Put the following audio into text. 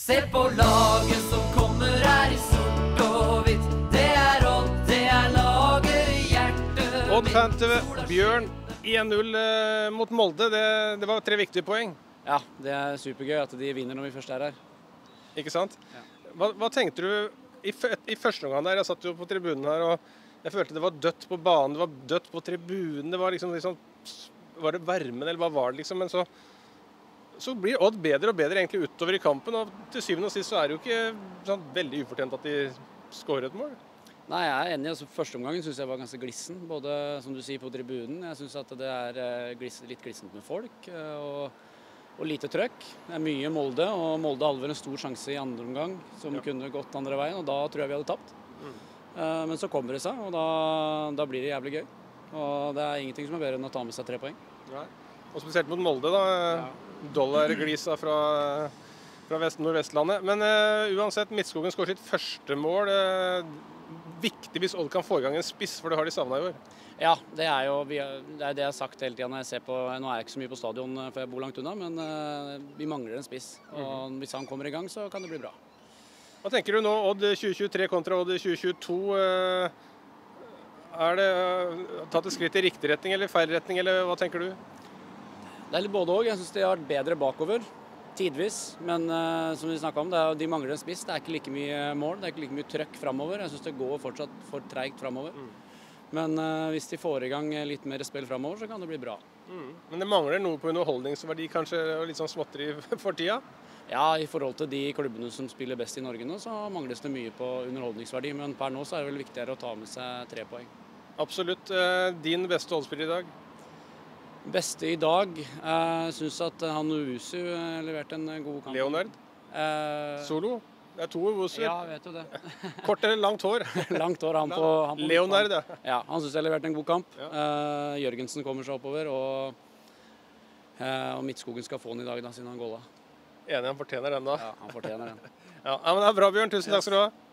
Se på laget som kommer her i sort og hvitt. Det er Odd, det er laget i hjertet. Odd Panther, Bjørn, 1-0 mot Molde. Det var 3 viktige poeng. Ja, det er supergøy at de vinner når vi først er her. Ikke sant? Ja. Hva tenkte du i første omgang der? Jeg satt jo på tribunen her, og jeg følte det var dødt på banen, det var dødt på tribunen. Det var liksom, var det varmen, eller hva var det liksom? Men så blir Odd bedre og bedre egentlig utover i kampen, og til syvende og sist så er det jo ikke sånn veldig ufortjent at de skårer et mål. Nei, jeg er enig. Altså, første omgangen synes jeg var ganske glissen, både som du sier på tribunen. Jeg synes at det er litt glissent med folk, og lite trøkk. Det er mye Molde, og Molde hadde vel en stor sjanse i andre omgang, som kunne gått andre veien, og da tror jeg vi hadde tapt. Men så kommer det seg, og da blir det jævlig gøy. Og det er ingenting som er bedre enn å ta med seg 3 poeng. Nei. Og spesielt mot Molde da, dollarglisa fra Nordvestlandet. Men uansett, Midtskogen skår sitt første mål. Viktig hvis Odd kan få i gang en spiss, for det har de savnet i år. Ja, det er jo det jeg har sagt hele tiden når jeg ser på. Nå er jeg ikke så mye på stadion, for jeg bor langt unna, men vi mangler en spiss. Og hvis han kommer i gang, så kan det bli bra. Hva tenker du nå, Odd 2023 kontra Odd 2022? Er det tatt et skritt i riktig retning eller feil retning, eller hva tenker du? Det er litt både og. Jeg synes de har vært bedre bakover, tidvis. Men som vi snakket om, de mangler en spiss. Det er ikke like mye mål, det er ikke like mye trøkk fremover. Jeg synes det går fortsatt for treigt fremover. Men hvis de får i gang litt mer spill fremover, så kan det bli bra. Men det mangler noe på underholdningsverdi, kanskje, og litt sånn småtteri for tida? Ja, i forhold til de klubbene som spiller best i Norge nå, så mangles det mye på underholdningsverdi. Men per nå så er det vel viktigere å ta med seg 3 poeng. Absolutt. Din beste Odd-spiller i dag? Beste i dag, jeg synes at han Owusu leverte en god kamp. Leonard? Solo? Det er 2 Owusu. Ja, vet du det. Kort eller langt hår? Langt hår, han på Leonard, ja. Ja, han synes jeg leverte en god kamp. Jørgensen kommer seg oppover, og Midtskogen skal få den i dag da, siden han golla. Enig, han fortjener den da. Ja, han fortjener den. Ja, men det er bra, Bjørn. Tusen takk skal du ha.